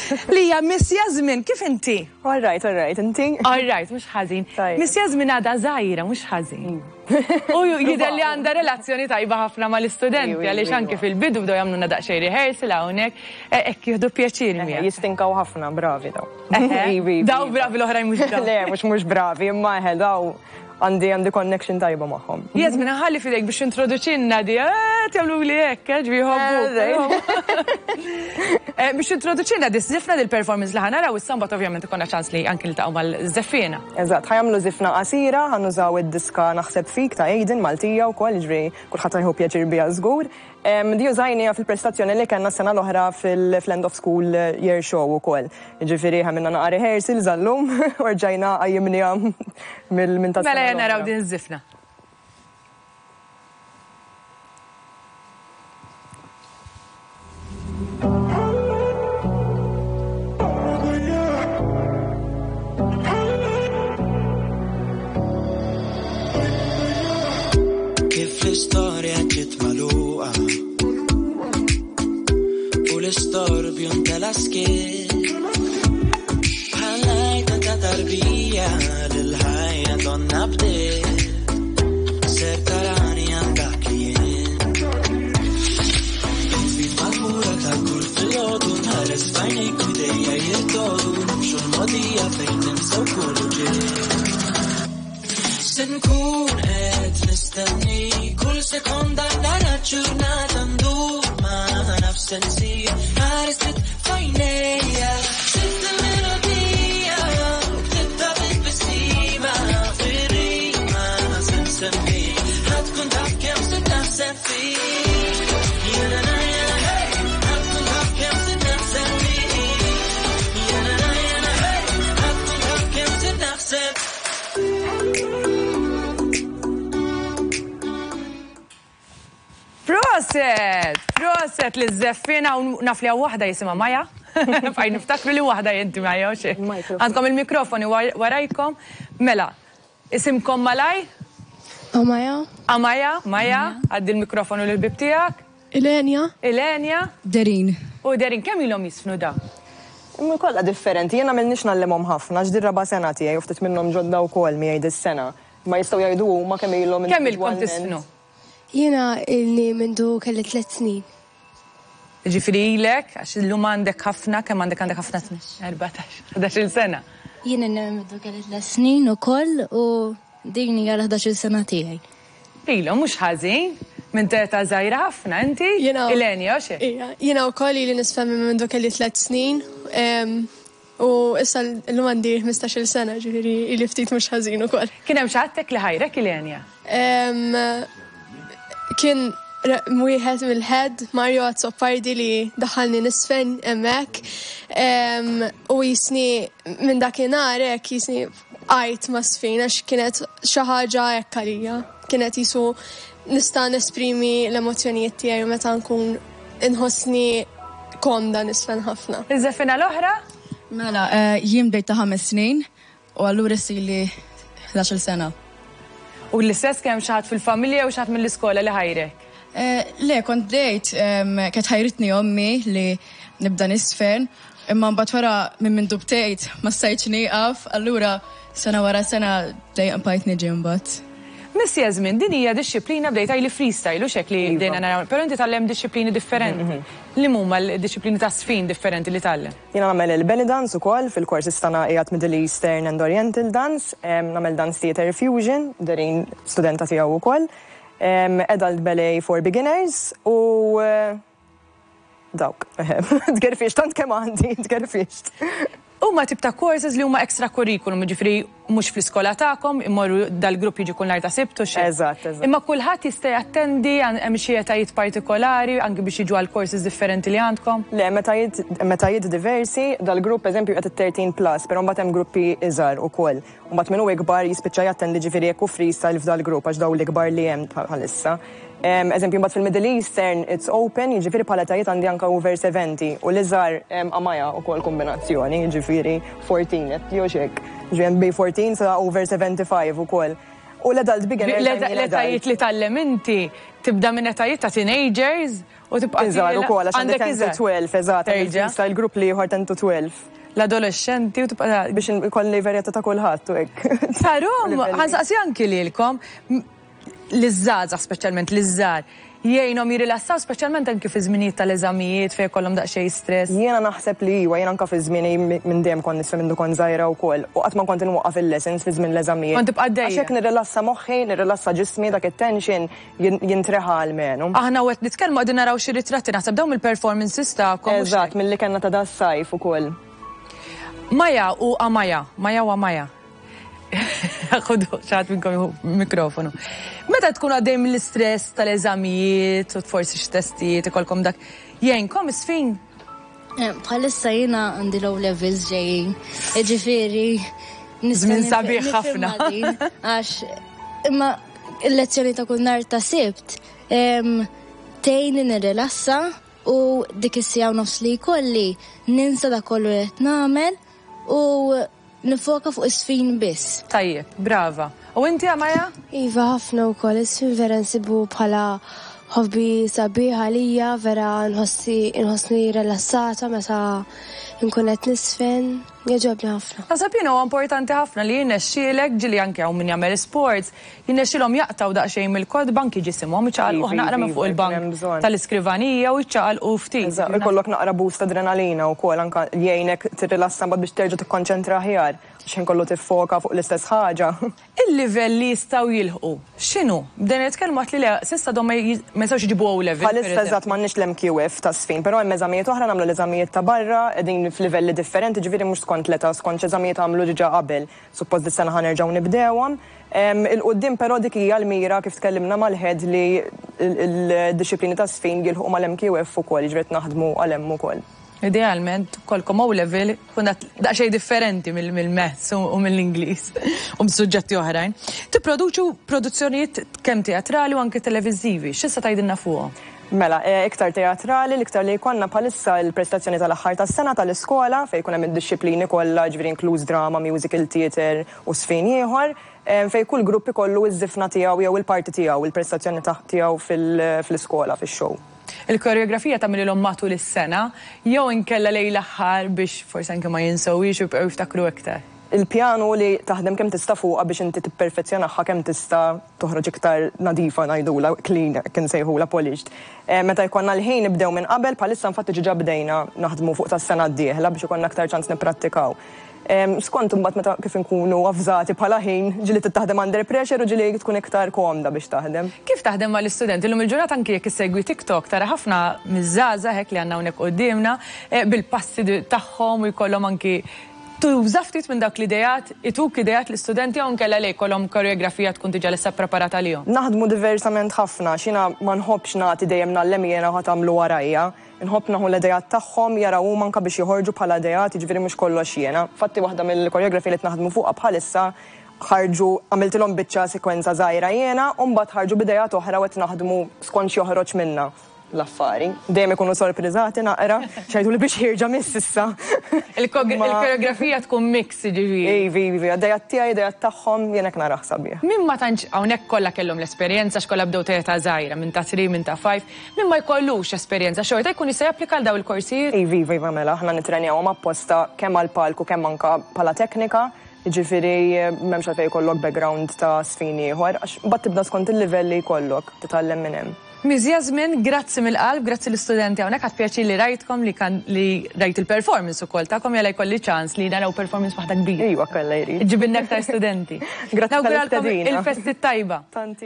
Lija, Miss Jasmine, kif inti? All right, inti? All right, mhux ħażin. Miss Jasmine għadha żgħira, mhux ħażin. U jidher li għandha relazzjoni tajba ħafna mal-istudenti għaliex anke fil-bidu bdew jagħmluna daqsxejn rehearsal hawnhekk, hekk jieħdu pjaċir miegħek. Jistinkaw ħafna, bravi daw. Daw bravi l-oħrajn mhux daw. Le, mhux bravi, imma daw għandi connection tajba magħhom. Jasmine, ħalli fidejk biex introduċinna di, tjamlu li hekk, ġbiħobbu. Biex introduċinna di zifna dil-performance li ħanaraw, is-sambat ovvjament ikonna ċans li anki l-taqgħu mal-żeffina. Eżatt, ħajamlu zifna qasira, ħannużaw id-diska Naħseb fik ta' Aiden Maltija wkoll, ġri kulħadd jieħu pjaċir biha żgur. Di użajnija fil-prestazzjoni li kellna s-sena l-oħra fil-End of School Year Show ukoll. Ġifieri ħamilna naqa' rehearsals għallum u rġajna qajjimniha minn ta' mela naraw din iż-żifna. Kif l-istorja ġiet magħluqa u l-istorbju ntela skien bħallajta ta' tarbija lil-ħajja donna bdiet ser tarani għandak li jien Nżid mal-mura ta' kull filgħodu nħares f'għajnejk u dejja jirtodu nimxu l-mogħdija fejn ninsew kull ġie Se nkun qed nistenni kull sekonda nara ġurnata ndur ma nafs insir ħareset f'għajnejja sitt il-melodija u ktibta bil-bissima fir-rima se nsemmi ħadkun taf kemm se naħseb fik jiena ħadkun taf kemm se naħseb fik jiena ħadkun taf kemm se naħseb Proset li z-zeffina u naf li wahda jisima Maja. Faj niftakru li wahda jinti Maja, oċi. Għandkom il-mikrofoni warajkom. Mela, isimkom Malaj? Amaja. Maja, għaddi il-mikrofonu l-bib tijak. Ilenia. Derin. U Derin, kemm ilhom jisfnu da? Kolla differenti, jena mill-nix nallimhom ħafna, ġdir raba sena tiegħi u ftit minnhom ġodda wkoll miegħi dis-sena. Ma jistgħu jgħidu huma kemm ilhom. Kemm ilkom tisfnu? Jiena illi mindu kelli 3 snin. Ġifiri ilek, għax l-lum għandek ħafna, kemm għandek ħafna snin? 14 sena. Jiena mindu kelli 3 snin ukoll u din hija 11 sena tiegħi. Ilhom mhux ħażin, minn teta żgħira ħafna inti? Ilenia, oxi? Jiena wkoll ili nisfhem mindu kelli 3 snin u issa l-lum għandi 15 sena, ġifieri ili ftit mhux ħażin ukoll. Kien hemm xi ħadd li ħajrek Ilenia? Kien wieħed mill-head Mario Azzopardi li daħalni nisfen hemmhekk u jisni minn dakinhar hekk jisni għajt ma' sfin għax kienet xi ħaġa hekk għalija. Kienet jisu nista' nesprimi l-emozzjonijiet tiegħi u meta nkun inħossni komda nisfen ħafna. Iż-żeffina l-oħra? Mela, jiem bdejt ta' 5 snin u allura issili 11 sena. U l-istess kemm xi ħadd fil-familja u xi ħadd mill-iskola li ħajrek? Le, kont bdejt, kienet ħajritni ommi li nibda nisfen, imma mbagħad wara minn dubtejt ma stajtx nieqaf, allura sena wara sena dejjem bajt niġi mbagħad. Miss Jasmine, din hija disċiplina bdejta li freestyle u xek li bdejna naraw, però inti tallem disċiplini differenti. Li huma l-disċiplini ta' sfin differenti li tallem? Jiena nagħmel il-belly dance ukoll fil-korsi tagħna qiegħed Middle Eastern and Oriental Dance, nagħmel dance theater fusion, derin studenta tiegħu wkoll, adult ballet for beginners u dawk. Tgerfix tant kemm għandi, tgerfix. Huma tip ta' courses li huma extra curriculum, ġifri mhux fl-iskola tagħkom, immorru dal-grupp jiġi kull nhar ta' Sibt u xi. Eżatt. Imma kulħadd jista' jattendi hemm xi etajiet partikolari anke biex jiġu għal courses differenti li għandkom? Le, metajiet diversi, dal-grupp eżempju qed 13+, però mbagħad hemm gruppi iżgħar ukoll. Mbagħad minn hu ikbar jispiċċa jattendi ġifieri jekk freestyle f'dal-grupp għax daw l-ikbar li hemm bħalissa. Eżempju, mbagħad fil-Middle Eastern it's open, jiġifieri bħala tajiet għandi anke over 70 u l-iżgħar Amaja wkoll kombinazzjoni, jiġifieri 14 jew xek. Ġien bej 14 sa over 75 ukoll. U l-adult beginner. L-etajiet li tallem inti tibda minn etajiet ta' teenagers U tibqa' Iżgħar ukoll għax għandek 12, eżatt, freestyle group li ieħor 10 to 12. L-adolescenti u tibqa' biex ikolli varjetà ta' kulħadd u hekk. Però ħansaqsi anki lilkom l-iżżażagħ speċjalment l-iżżar jgħinhom jirilassaw speċjalment anke fi żminijiet tal-eżamijiet fejn jkollhom daqsxejn stress. Jiena naħseb li iwa, jiena anke fi żmieni minn dejjem kont nisfa minn dukun żgħira wkoll u qatt ma kont inwaqqaf il-lessons fi żmien l-eżamijiet. Kont tibqa' dejjem. Għax hekk nirrilassa moħħi, nirrilassa ġismi dak it-tension jintreħa għalmenu. Aħna wet nitkellmu qegħdin naraw xi ritratti naħseb dawn il-performances tagħkom. Eżatt, milli kellna ta' das-sajf ukoll. Maja u Amaja, Maja u Amaja. Ħudu ċaħat minnkom mikrofonu. Meta tkun għaddej mill-istress tal-eżamijiet u forsi x-testijiet ikolkom dak, jgħinkom isfin? Bħalissa jina għandi low levels ġejjin. Ġifieri żmien sabiħ ħafna. Għax imma il-lezzjoni ta' kull nhar ta' Sibt tgħinni nirrilassa u dik is-sija u nofs li jkolli ninsa dak kollu li qed nagħmel u nifoka fuq isfin biss. Tajjeb, brava. U inti Amaja? Iva ħafna wkoll isfin vera nsibu bħala hobby sabiħ għalija, vera nħossni rilassata meta nkun qed nisfen, jogħġobni ħafna. Naħseb jiena huwa importanti ħafna li jinnexxielek ġieli anke hawn min jagħmel sports, jinnexxielhom jaqtaw daqsxejn mill-kod bank jiġisimhom iċaqalqu naqra minn fuq il-bank tal-iskrivanija u jċaqalqu ftit. Ikollok naqra boost adrenalina wkoll anke jgħinek tirrilassa biex terġa' tikkonċentra aħjar biex inkollu tiffoka fuq l-istess ħaġa. Il-livell li jistgħu jilħqu, x'inhu? Bdejn nitkellmu li le s'issa dom ma jistgħux jiġibu hawn level. Bħalissa eżatt m'għandniex l-MQF ta' sfin, però hemm eżamijiet oħra nagħmlu l-eżamijiet ta' barra qegħdin f'livelli differenti, ġifieri mhux skont l-età, skont eżamijiet għamlu diġà qabel. Suppost dis-sena ħanerġgħu nibdewhom. Il-qudiem però dik hija l-mira kif tkellimna mal-ħed li l-disciplini ta' sfin jilħqu mal-MQF ukoll, ġifieri naħdmu għal hemm ukoll. Idealment, kolkom hawn level kun daqsxejn differenti mill-Maths u mill-Ingliż u mis-suġġetti oħrajn. Tipproduċu produzzjonijiet kemm teatrali u anke televiżivi. X'issa tgħidilna fuqhom? Mela, iktar teatrali, l-iktar li jkollna bħalissa l-prestazzjoni tal-aħħar tas-sena tal-iskola fejn jkun hemm id-disciplini kollha, ġifieri inkluż drama, musical theatre u sfin ieħor, fejn kull grupp ikollu iż-żifna tiegħu jew il-parti tiegħu, il-prestazzjoni tiegħu fl-iskola, fix-show. Il-koreografija tagħmilhom matul is-sena jew inkella lejn l-aħħar biex forsi anke ma jinsewwix u jibqgħu jiftakru iktar. Il-pjanu li taħdem kemm tista' fuqha biex inti tipperfezzjonaha kemm tista' toħroġ iktar nadifa ngħidula clean kien sejħula polished. Meta jkollna l-ħin nibdew minn qabel bħalissa infatti ġiġa bdejna naħdmu fuq tas-sena d-dieħla biex ikollna aktar ċans nipprattikaw. Skont imbagħad meta kif inkunu avżati bħala ħin ġieli taħdem under pressure u ġieli tkun iktar komda biex taħdem. Kif taħdem mal-istudenti? Illum il-ġurnata anke jekk issegwi TikTok tara ħafna miż-żgħażagħ hekk li għandna hawnhekk qudiemna bil-passi tagħhom u jkollhom anki tuża ftit minn dak l-idejat, ituk idejat l-istudenti jew nkella lej kollhom koreografija tkun diġà lissa ppreparata għalihom. Naħdmu diversament ħafna, x'jiena ma nħobbx nagħti dejjem nagħlem jiena ħadd tagħmlu warajja. Nħobb naħu l-idejat tagħhom jaraw anke biex joħorġu bħala idejat, jiġifieri mhux kollox jiena. Fatti waħda mill-koreografija li naħdmu fuqha bħalissa ħarġu għamiltilhom biċċa sekwenza żgħira jiena u mbagħad ħarġu b'idejat oħra qed naħdmu skont xi joħroġ minnha l-affari. Dejjem ikunu sorpriżati naqra, xejdu li biex jirġa' miss issa. Il-koreografija tkun mix ġifieri. Ivi, għaddejjat tiegħi, idejat tagħhom jien hekk naraħ sabiħ. Min ma tantx hawnhekk kollha kellhom l-esperjenza x'kollha bdew ta' żgħira minn ta' 3 minn ta' 5, min ma jkollux esperjenza xorta jkun jista' japplika għal dawn il-korsijiet. Ivi, mela, aħna nitrenjawhom apposta kemm għall-palku kemm anke bħala teknika. Ġifieri m'hemmx għalfejn jkollok background ta' sfin ieħor, għax mbagħad tibda skont il-livell li jkollok titgħallem minn hemm. Miss Jasmin, grazzi mill-qalb, grazzi l-istudenti hawnhekk għad pjaċir li rajtkom li rajt il-performance ukoll tagħkom jalla jkolli ċans li naraw performance waħda kbira. Iwa kollha jrid. Ġibinna aktar studenti. Grazzi tal-istedina. Il-festi tajba.